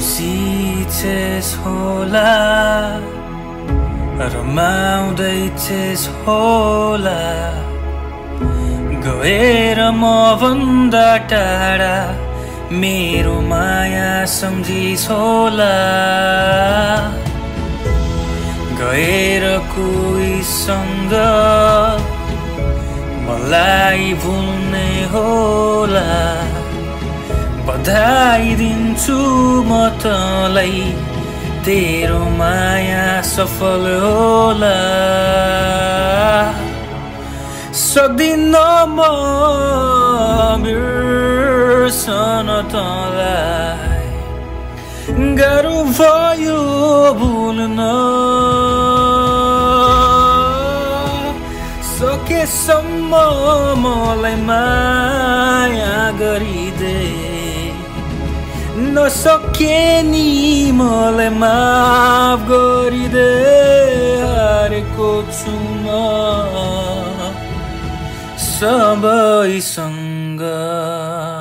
खुसी छेस होला रमाउँदै छेस होला गएर म भन्दा टाढा मेरो माया सम्झिस होला गएर कोहीसँग मलाई भुल्ने होला बधाई दिन्छु म तँलाई तेरो माया सफल होला सक्दिन म बिर्सन तँलाई गाह्रो भयो भुल्न सकेसम्म मलाई माया गरिदे नसके नि मलाई माफ गरिदे हारेको छु म सबैसँग